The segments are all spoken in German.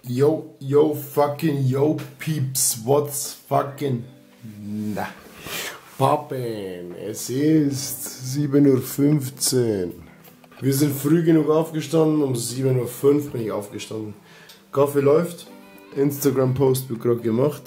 Yo, Peeps, what's fucking poppin'? Es ist 7:15 Uhr. Wir sind früh genug aufgestanden, um 7:05 Uhr bin ich aufgestanden. Kaffee läuft, Instagram-Post wird gerade gemacht.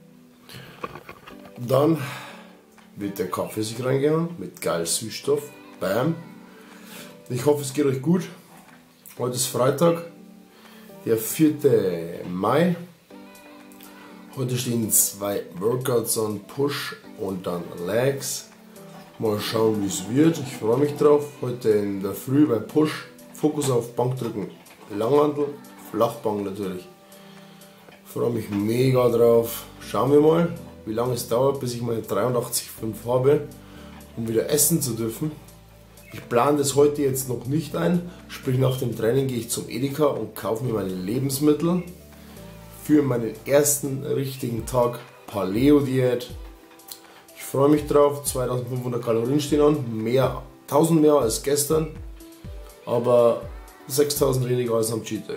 Dann wird der Kaffee sich reingehen mit geil Süßstoff. Bam. Ich hoffe, es geht euch gut. Heute ist Freitag, der 4. Mai. Heute stehen 2 Workouts an, Push und dann Legs. Mal schauen, wie es wird. Ich freue mich drauf. Heute in der Früh bei Push. Fokus auf Bankdrücken, Langhantel, Flachbank natürlich. Ich freue mich mega drauf. Schauen wir mal, wie lange es dauert, bis ich meine 83,5 habe, um wieder essen zu dürfen. Ich plane das heute jetzt noch nicht ein, sprich nach dem Training gehe ich zum Edeka und kaufe mir meine Lebensmittel für meinen ersten richtigen Tag Paleo-Diät. Ich freue mich drauf, 2500 Kalorien stehen an, 1000 mehr als gestern, aber 6000 weniger als am Cheat Day.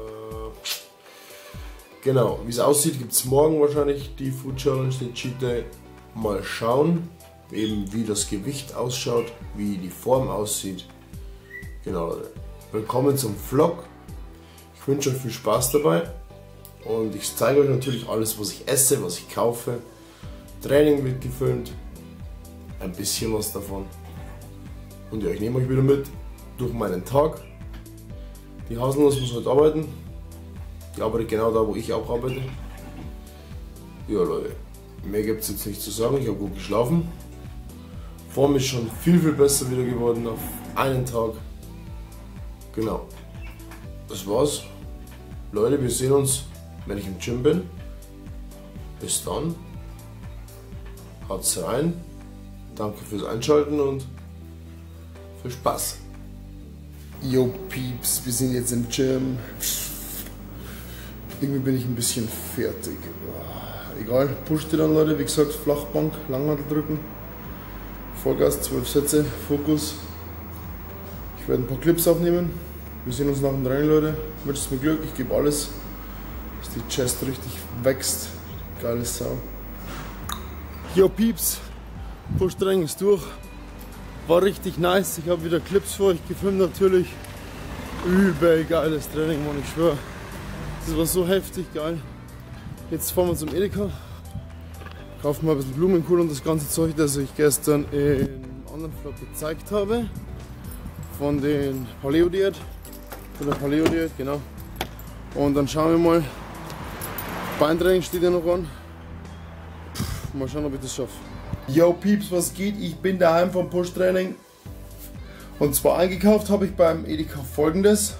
Genau, wie es aussieht, gibt es morgen wahrscheinlich die Food Challenge, den Cheat Day. Mal schauen. Eben wie das Gewicht ausschaut, wie die Form aussieht. Genau, Leute. Willkommen zum Vlog. Ich wünsche euch viel Spaß dabei und ich zeige euch natürlich alles, was ich esse, was ich kaufe. Training wird gefilmt, ein bisschen was davon. Und ja, ich nehme euch wieder mit durch meinen Tag. Die Haselnuss muss heute arbeiten. Die arbeitet genau da, wo ich auch arbeite. Ja, Leute, mehr gibt es jetzt nicht zu sagen. Ich habe gut geschlafen. Form ist schon viel besser wieder geworden auf einen Tag. Genau. Das war's. Leute, wir sehen uns, wenn ich im Gym bin. Bis dann. Haut's rein. Danke fürs Einschalten und viel Spaß. Yo Peeps, wir sind jetzt im Gym. Irgendwie bin ich ein bisschen fertig. Egal, pusht ihr dann, Leute. Wie gesagt, Flachbank, Langhantel drücken. Vollgas, 12 Sätze, Fokus. Ich werde ein paar Clips aufnehmen. Wir sehen uns nach dem Training, Leute. Wünscht mir Glück, ich gebe alles, dass die Chest richtig wächst. Geile Sau. Yo Peeps, Push-Training ist durch. War richtig nice. Ich habe wieder Clips für euch gefilmt natürlich. Übel geiles Training, Mann, ich schwöre. Das war so heftig geil. Jetzt fahren wir zum Edeka. Kaufen wir ein bisschen Blumenkohl und das ganze Zeug, das ich gestern in einem anderen Vlog gezeigt habe. Von den Paleo-Diät. Von der Paleo-Diät, genau. Und dann schauen wir mal. Beintraining steht ja noch an. Mal schauen, ob ich das schaffe. Yo Peeps, was geht? Ich bin daheim vom Push-Training. Und zwar eingekauft habe ich beim Edeka folgendes.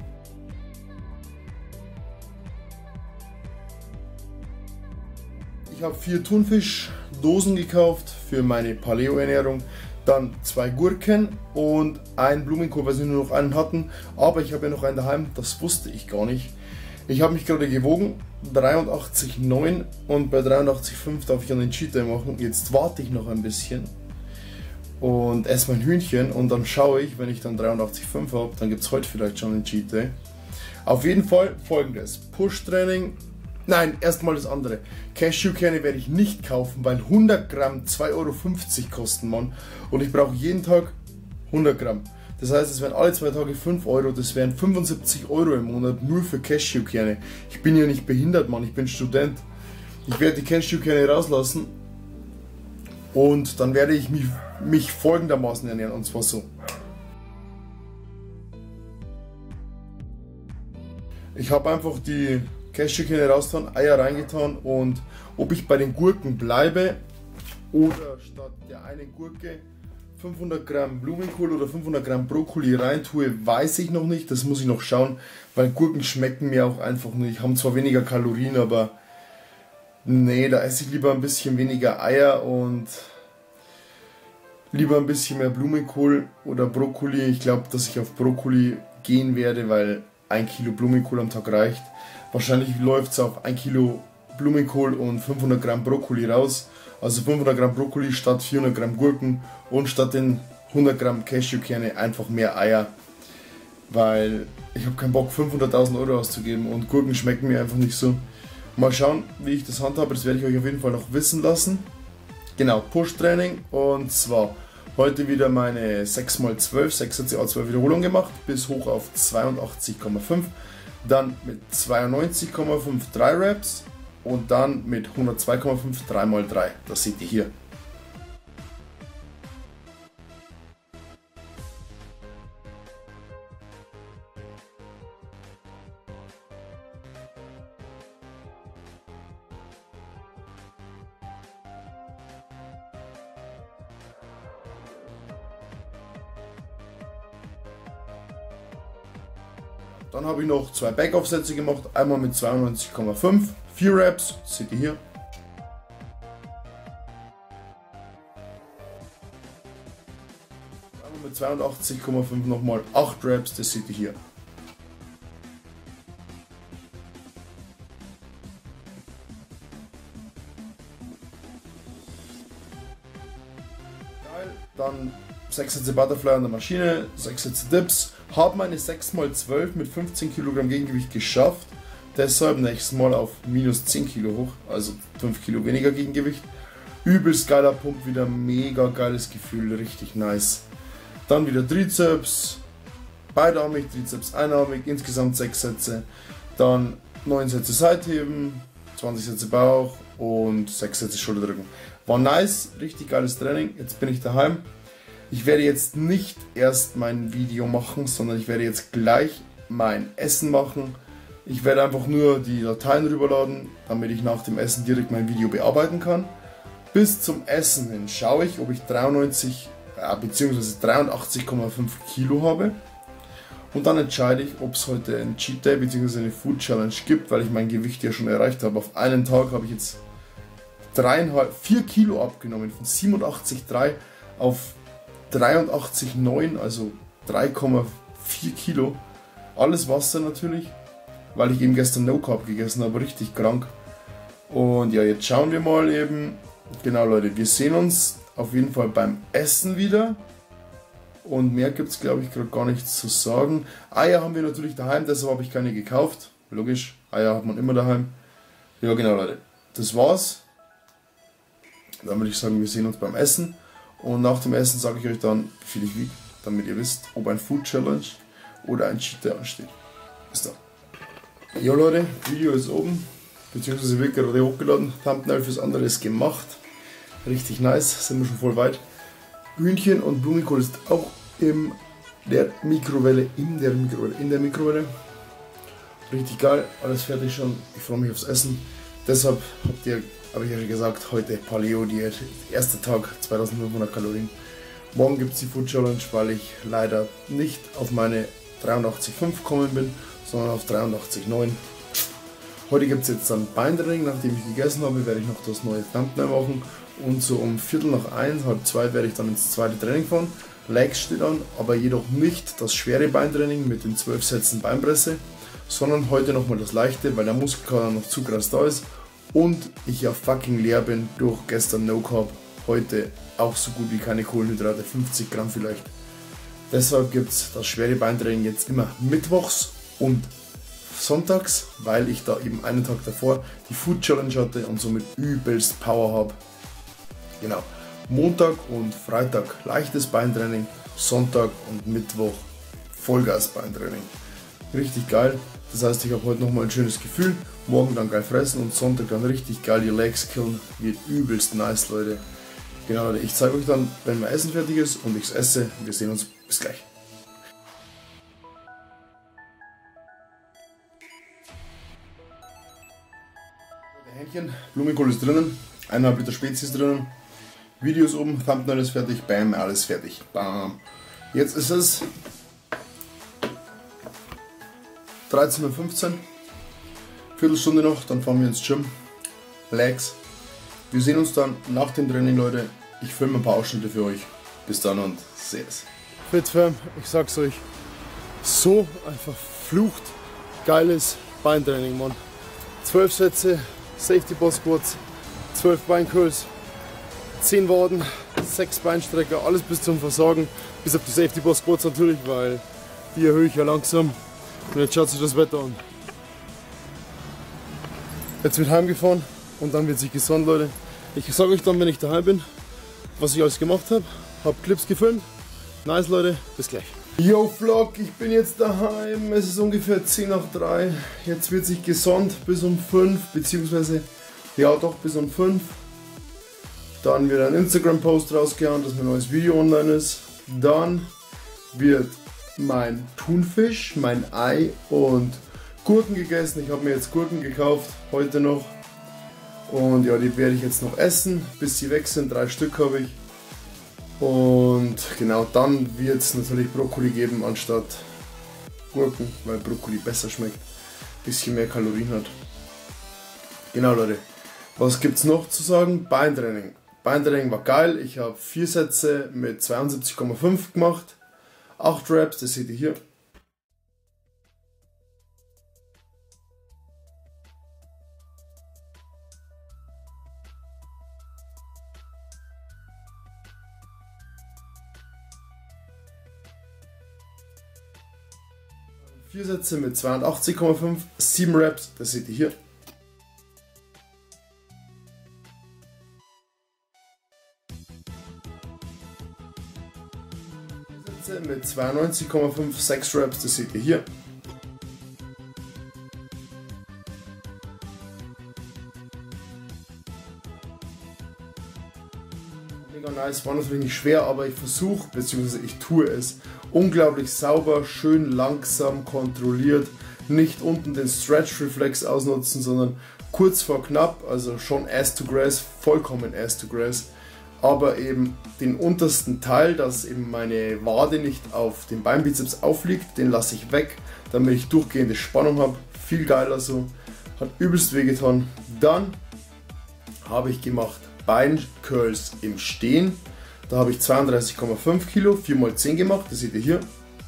Ich habe 4 Thunfischdosen gekauft für meine Paleo-Ernährung, dann 2 Gurken und ein Blumenkohl, weil sie nur noch einen hatten, aber ich habe ja noch einen daheim, das wusste ich gar nicht. Ich habe mich gerade gewogen, 83,9 und bei 83,5 darf ich dann den Cheat Day machen. Jetzt warte ich noch ein bisschen und esse mein Hühnchen und dann schaue ich, wenn ich dann 83,5 habe, dann gibt es heute vielleicht schon den Cheat Day. Auf jeden Fall folgendes, Push-Training. Nein, erstmal das andere. Cashewkerne werde ich nicht kaufen, weil 100 Gramm 2,50 Euro kosten, Mann. Und ich brauche jeden Tag 100 Gramm. Das heißt, es wären alle 2 Tage 5 Euro, das wären 75 Euro im Monat nur für Cashewkerne. Ich bin ja nicht behindert, Mann, ich bin Student. Ich werde die Cashewkerne rauslassen und dann werde ich mich folgendermaßen ernähren, und zwar so. Ich habe einfach die Cashewkerne rausgetan, Eier reingetan und ob ich bei den Gurken bleibe oder statt der einen Gurke 500 Gramm Blumenkohl oder 500 Gramm Brokkoli reintue, weiß ich noch nicht. Das muss ich noch schauen, weil Gurken schmecken mir auch einfach nicht. Haben zwar weniger Kalorien, aber nee, da esse ich lieber ein bisschen weniger Eier und lieber ein bisschen mehr Blumenkohl oder Brokkoli. Ich glaube, dass ich auf Brokkoli gehen werde, weil 1 Kilo Blumenkohl am Tag reicht. Wahrscheinlich läuft es auf 1 Kilo Blumenkohl und 500 Gramm Brokkoli raus. Also 500 Gramm Brokkoli statt 400 Gramm Gurken und statt den 100 Gramm Cashewkerne einfach mehr Eier. weil ich habe keinen Bock 500.000 Euro auszugeben und Gurken schmecken mir einfach nicht so. Mal schauen, wie ich das handhabe, das werde ich euch auf jeden Fall noch wissen lassen. Genau, Push-Training, und zwar heute wieder meine 6x12, 6 Sätze A12 Wiederholungen gemacht, bis hoch auf 82,5, dann mit 92,5 3 Reps und dann mit 102,5 3x3, das seht ihr hier. Dann habe ich noch 2 Backaufsätze gemacht, einmal mit 92,5, 4 Reps, das seht ihr hier. Einmal mit 82,5 nochmal 8 Reps, das seht ihr hier. Geil, dann 6 Sätze Butterfly an der Maschine, 6 Sätze Dips. Habe meine 6x12 mit 15 Kilogramm Gegengewicht geschafft. Deshalb nächstes Mal auf minus 10 Kilo hoch, also 5 Kilo weniger Gegengewicht. Übelst geiler Pump, wieder mega geiles Gefühl, richtig nice. Dann wieder Trizeps, beidarmig, Trizeps einarmig, insgesamt 6 Sätze. Dann 9 Sätze Seitheben, 20 Sätze Bauch und 6 Sätze Schulterdrücken. War nice, richtig geiles Training. Jetzt bin ich daheim. Ich werde jetzt nicht erst mein Video machen, sondern ich werde jetzt gleich mein Essen machen. Ich werde einfach nur die Dateien rüberladen, damit ich nach dem Essen direkt mein Video bearbeiten kann. Bis zum Essen hin schaue ich, ob ich 93 bzw. 83,5 Kilo habe. Und dann entscheide ich, ob es heute einen Cheat Day bzw. eine Food Challenge gibt, weil ich mein Gewicht ja schon erreicht habe. Auf einen Tag habe ich jetzt 4 Kilo abgenommen, von 87,3 auf 83,9, also 3,4 Kilo. Alles Wasser natürlich, weil ich eben gestern No Carb gegessen habe, richtig krank. Und ja, jetzt schauen wir mal eben. Genau Leute, wir sehen uns auf jeden Fall beim Essen wieder. Und mehr gibt es, glaube ich, gerade gar nichts zu sagen. Eier haben wir natürlich daheim, deshalb habe ich keine gekauft. Logisch, Eier hat man immer daheim. Ja genau Leute, das war's. Dann würde ich sagen, wir sehen uns beim Essen. Und nach dem Essen sage ich euch dann, wie viel ich wiege, damit ihr wisst, ob ein Food Challenge oder ein Cheat Day ansteht. Bis dann. Ja Leute, Video ist oben, beziehungsweise wird gerade hochgeladen. Thumbnail fürs andere ist gemacht. Richtig nice, sind wir schon voll weit. Hühnchen und Blumenkohl ist auch in der Mikrowelle. Richtig geil, alles fertig schon. Ich freue mich aufs Essen. Deshalb habe ich ja schon gesagt, heute Paleo-Diät, erster Tag, 2500 Kalorien. Morgen gibt es die Food Challenge, weil ich leider nicht auf meine 83,5 gekommen bin, sondern auf 83,9. Heute gibt es jetzt dann Beintraining, nachdem ich gegessen habe, werde ich noch das neue Thumbnail machen. Und so um 1:45, 1:30 werde ich dann ins zweite Training fahren. Legs steht an, aber jedoch nicht das schwere Beintraining mit den 12 Sätzen Beinpresse, sondern heute nochmal das leichte, weil der Muskelkater noch zu krass da ist. Und ich ja fucking leer bin durch gestern No Carb, heute auch so gut wie keine Kohlenhydrate, 50 Gramm vielleicht. Deshalb gibt es das schwere Beintraining jetzt immer mittwochs und sonntags, weil ich da eben einen Tag davor die Food Challenge hatte und somit übelst Power habe. Genau, Montag und Freitag leichtes Beintraining, Sonntag und Mittwoch Vollgas Beintraining. Richtig geil. Das heißt, ich habe heute nochmal ein schönes Gefühl, morgen dann geil fressen und Sonntag dann richtig geil die Legs killen. Wird übelst nice, Leute. Genau, Leute, ich zeige euch dann, wenn mein Essen fertig ist und ich es esse. Wir sehen uns, bis gleich. Hähnchen, Blumenkohl ist drinnen, 1,5 Liter Spezies drinnen, Video ist oben, Thumbnail ist fertig, bam, alles fertig. Bam. Jetzt ist es 13:15 Uhr, Viertelstunde noch, dann fahren wir ins Gym, Legs. Wir sehen uns dann nach dem Training, Leute. Ich filme ein paar Ausschnitte für euch. Bis dann und seht's. Fitfam, ich sag's euch, so einfach flucht geiles Beintraining, Mann. 12 Sätze, Safety Boss Squats, 12 Beincurls, 10 Waden, 6 Beinstrecker, alles bis zum Versagen, bis auf die Safety Boss Squats natürlich, weil Die erhöhe ich ja langsam. Und jetzt schaut sich das Wetter an. Jetzt wird heimgefahren und dann wird sich gesund, Leute. Ich sage euch dann, wenn ich daheim bin, was ich alles gemacht habe. Hab Clips gefilmt. Nice, Leute. Bis gleich. Yo Vlog, ich bin jetzt daheim. Es ist ungefähr 10 nach 3. Jetzt wird sich gesonnt bis um 5, beziehungsweise ja doch bis um 5. Dann wird ein Instagram-Post rausgehauen, dass mein neues Video online ist. Dann wird mein Thunfisch, mein Ei und Gurken gegessen. Ich habe mir jetzt Gurken gekauft, heute noch. Und ja, die werde ich jetzt noch essen, bis sie weg sind. 3 Stück habe ich. Und genau, dann wird es natürlich Brokkoli geben anstatt Gurken, weil Brokkoli besser schmeckt, ein bisschen mehr Kalorien hat. Genau, Leute, was gibt es noch zu sagen? Beintraining. Beintraining war geil, ich habe 4 Sätze mit 72,5 gemacht, 8 Reps, das seht ihr hier. Vier Sätze mit 82,5, 7 Reps, das seht ihr hier. Sätze mit 92,5, 6 Reps, das seht ihr hier. Mega nice, war natürlich nicht schwer, aber ich versuche, beziehungsweise ich tue es unglaublich sauber, schön langsam, kontrolliert, nicht unten den Stretch-Reflex ausnutzen, sondern kurz vor knapp, also schon Ass to Grass, vollkommen Ass to Grass, aber eben den untersten Teil, dass eben meine Wade nicht auf den Beinbizeps aufliegt, den lasse ich weg, damit ich durchgehende Spannung habe, viel geiler so, hat übelst wehgetan. Dann habe ich gemacht Beincurls im Stehen. Da habe ich 32,5 Kilo, 4x10 gemacht, das seht ihr hier.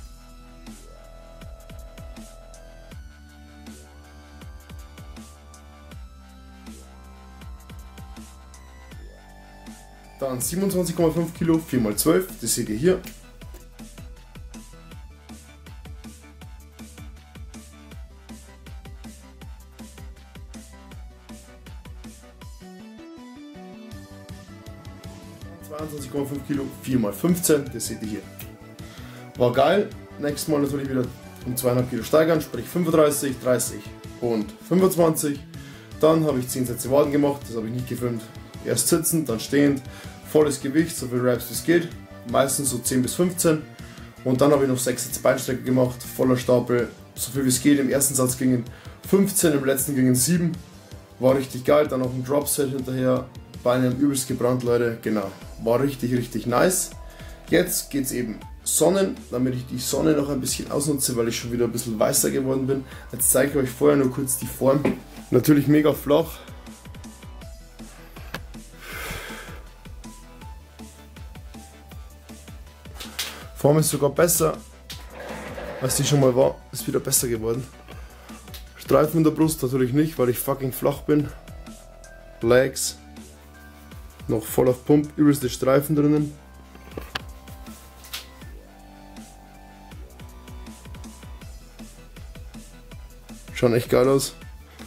Dann 27,5 Kilo, 4x12, das seht ihr hier. Kilo, 4x15, das seht ihr hier. War geil. Nächstes Mal natürlich wieder um 2,5 Kilo steigern, sprich 35, 30 und 25. Dann habe ich 10 Sätze Waden gemacht, das habe ich nicht gefilmt. Erst sitzend, dann stehend, volles Gewicht, so viel Reps wie es geht, meistens so 10 bis 15. Und dann habe ich noch 6 Sätze Beinstrecke gemacht, voller Stapel, so viel wie es geht. Im ersten Satz gingen 15, im letzten gingen 7. War richtig geil, dann noch ein Dropset hinterher. Beine haben übelst gebrannt, Leute, genau. War richtig nice. Jetzt geht es eben Sonnen, damit ich die Sonne noch ein bisschen ausnutze, weil ich schon wieder ein bisschen weißer geworden bin. Jetzt zeige ich euch vorher nur kurz die Form. Natürlich mega flach. Form ist sogar besser, als die schon mal war. Ist wieder besser geworden. Streifen in der Brust natürlich nicht, weil ich fucking flach bin. Legs. Noch voll auf Pump, übelste Streifen drinnen. Schauen echt geil aus.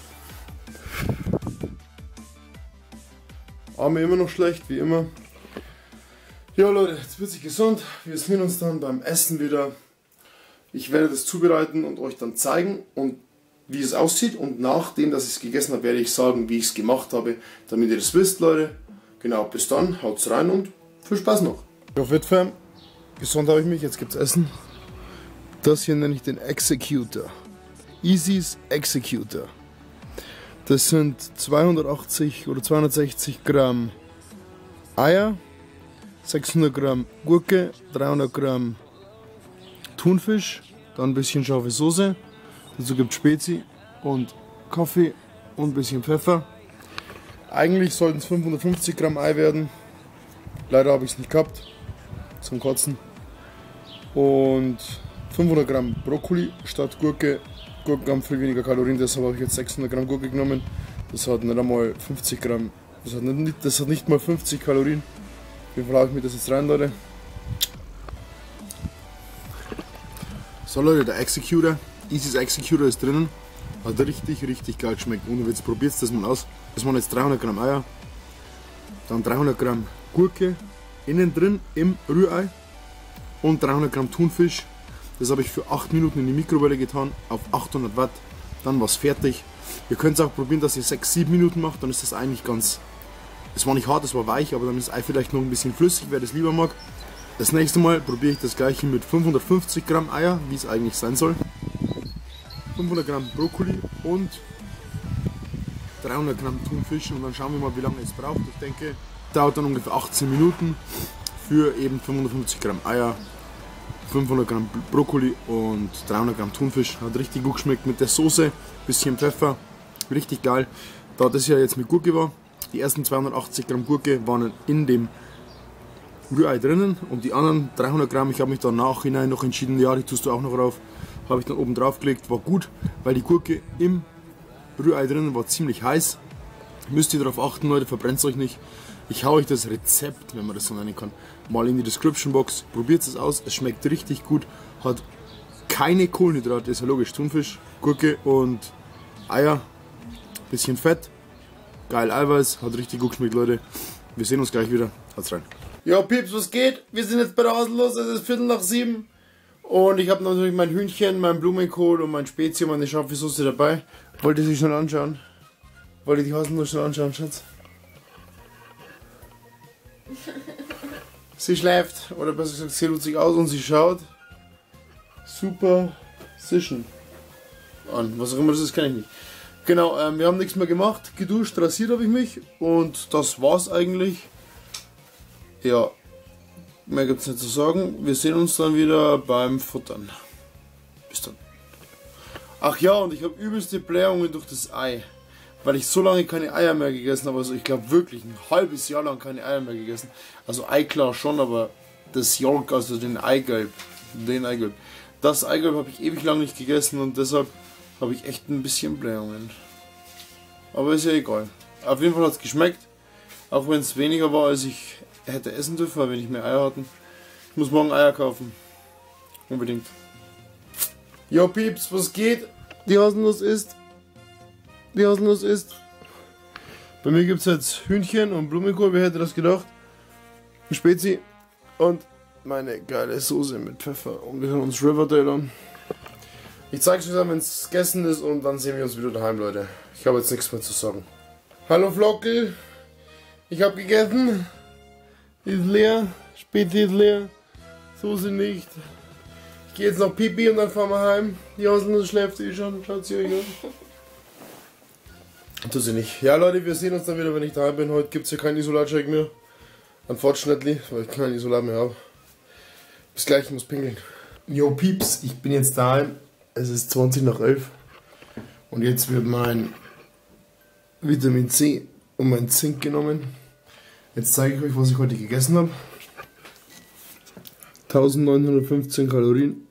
Arme immer noch schlecht, wie immer. Ja Leute, jetzt wird sich gesund. Wir sehen uns dann beim Essen wieder. Ich werde das zubereiten und euch dann zeigen, und wie es aussieht. Und nachdem, dass ich es gegessen habe, werde ich sagen, wie ich es gemacht habe, damit ihr das wisst, Leute. Genau, bis dann, haut's rein und viel Spaß noch. Auf Witfam, gesund habe ich mich, jetzt gibt's Essen. Das hier nenne ich den Executor. Easy's Executor. Das sind 280 oder 260 Gramm Eier, 600 Gramm Gurke, 300 Gramm Thunfisch, dann ein bisschen scharfe Soße. Dazu gibt es Spezi und Kaffee und ein bisschen Pfeffer. Eigentlich sollten es 550 Gramm Ei werden. Leider habe ich es nicht gehabt. Zum Kotzen. Und 500 Gramm Brokkoli statt Gurke. Gurken haben viel weniger Kalorien, deshalb habe ich jetzt 600 Gramm Gurke genommen. Das hat nicht einmal 50 Gramm. Das hat nicht mal 50 Kalorien. Auf jeden Fall haue ich mir das jetzt rein, Leute. So Leute, der Executor, Easy's Executor ist drinnen. Hat richtig geil geschmeckt. Und jetzt probiert das mal aus. Das waren jetzt 300 Gramm Eier, dann 300 Gramm Gurke innen drin im Rührei und 300 Gramm Thunfisch. Das habe ich für 8 Minuten in die Mikrowelle getan auf 800 Watt. Dann war es fertig. Ihr könnt es auch probieren, dass ihr 6-7 Minuten macht, dann ist das eigentlich ganz... Es war nicht hart, es war weich, aber dann ist das Ei vielleicht noch ein bisschen flüssig, wer das lieber mag. Das nächste Mal probiere ich das gleiche mit 550 Gramm Eier, wie es eigentlich sein soll. 500 Gramm Brokkoli und 300 Gramm Thunfisch und dann schauen wir mal, wie lange es braucht. Ich denke, dauert dann ungefähr 18 Minuten für eben 550 Gramm Eier, 500 Gramm Brokkoli und 300 Gramm Thunfisch. Hat richtig gut geschmeckt mit der Soße, bisschen Pfeffer, richtig geil. Da das ja jetzt mit Gurke war, die ersten 280 Gramm Gurke waren in dem Rührei drinnen und die anderen 300 Gramm, ich habe mich dann nachhinein noch entschieden, ja, die tust du auch noch drauf, habe ich dann oben drauf gelegt, war gut, weil die Gurke im Rührei drinnen war ziemlich heiß. Müsst ihr darauf achten, Leute, verbrennt es euch nicht. Ich hau euch das Rezept, wenn man das so nennen kann, mal in die Description Box. Probiert es aus, es schmeckt richtig gut, hat keine Kohlenhydrate, ist ja logisch, Thunfisch, Gurke und Eier, bisschen Fett, geil Eiweiß, hat richtig gut geschmeckt, Leute. Wir sehen uns gleich wieder, haut's rein. Ja, Pieps, was geht? Wir sind jetzt bei der Auslose, es ist 6:15 und ich habe natürlich mein Hühnchen, mein Blumenkohl und mein Spezi und meine scharfe Soße dabei. Wollt ihr sie schon anschauen? Wollt ihr die Hasen schon anschauen, Schatz? Sie schläft, oder besser gesagt, sie ruht sich aus und sie schaut super Sischen an. Was auch immer das ist, kann ich nicht. Genau, wir haben nichts mehr gemacht. Geduscht, rasiert habe ich mich und das war's eigentlich. Ja, mehr gibt's nicht zu sagen. Wir sehen uns dann wieder beim Futtern. Bis dann. Ach ja, und ich habe übelste Blähungen durch das Ei. Weil ich so lange keine Eier mehr gegessen habe. Also ich glaube wirklich ein halbes Jahr lang keine Eier mehr gegessen. Also Eiklar schon, aber das Yolk, also den Eigelb. Das Eigelb habe ich ewig lang nicht gegessen und deshalb habe ich echt ein bisschen Blähungen. Aber ist ja egal. Auf jeden Fall hat es geschmeckt. Auch wenn es weniger war, als ich hätte essen dürfen, weil wir nicht mehr Eier hatten. Ich muss morgen Eier kaufen. Unbedingt. Jo Pieps, was geht? Die Haselnuss isst. Die Haselnuss isst. Bei mir gibt es jetzt Hühnchen und Blumenkohl, wer hätte das gedacht? Ein Spezi und meine geile Soße mit Pfeffer. Und wir hören uns Riverdale an. Ich zeige es euch dann, wenn es gegessen ist und dann sehen wir uns wieder daheim, Leute. Ich habe jetzt nichts mehr zu sagen. Hallo Flockel, ich habe gegessen. Ist leer, Spezi ist leer, Soße nicht. Ich gehe jetzt noch Pipi und dann fahren wir heim. Die Haselnuss schläft eh schon, schaut sie euch an. Tut sie nicht. Ja Leute, wir sehen uns dann wieder, wenn ich daheim bin. Heute gibt es hier keinen Isolatscheck mehr. Unfortunately, weil ich kein Isolat mehr habe. Bis gleich, ich muss pinkeln. Yo Pieps, ich bin jetzt daheim. Es ist 11:20 und jetzt wird mein Vitamin C und mein Zink genommen. Jetzt zeige ich euch, was ich heute gegessen habe. 1915 Kalorien.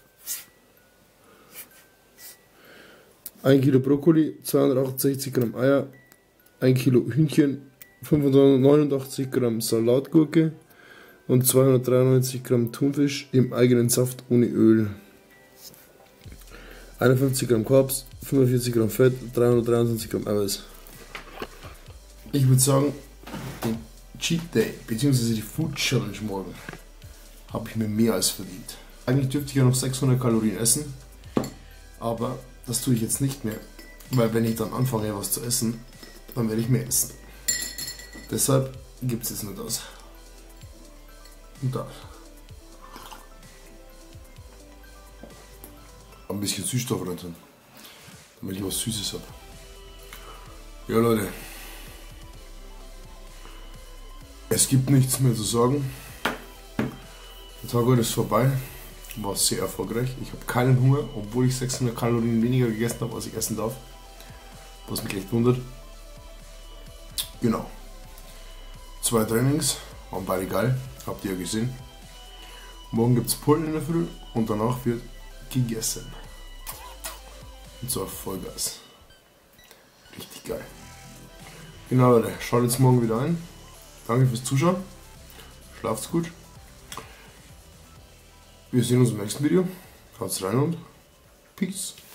1 Kilo Brokkoli, 268 Gramm Eier, 1 Kilo Hühnchen, 589 Gramm Salatgurke und 293 Gramm Thunfisch im eigenen Saft ohne Öl. 51 Gramm Carbs, 45 Gramm Fett, 323 Gramm Eiweiß. Ich würde sagen, den Cheat Day bzw. die Food Challenge morgen habe ich mir mehr als verdient. Eigentlich dürfte ich ja noch 600 Kalorien essen, aber das tue ich jetzt nicht mehr, weil wenn ich dann anfange was zu essen, dann werde ich mehr essen. Deshalb gibt es jetzt nur das und das. Ein bisschen Süßstoff rein tun, damit ich was Süßes habe. Ja Leute, es gibt nichts mehr zu sagen. Der Tag heute ist vorbei, war sehr erfolgreich. Ich habe keinen Hunger, obwohl ich 600 Kalorien weniger gegessen habe, als ich essen darf. Was mich echt wundert. Genau. 2 Trainings, waren beide geil, habt ihr ja gesehen. Morgen gibt es Pullen in der Früh und danach wird gegessen. Und zwar Vollgas. Richtig geil. Genau Leute, schaut jetzt morgen wieder ein. Danke fürs Zuschauen. Schlaft's gut. Wir sehen uns im nächsten Video. Haut's rein und Peace.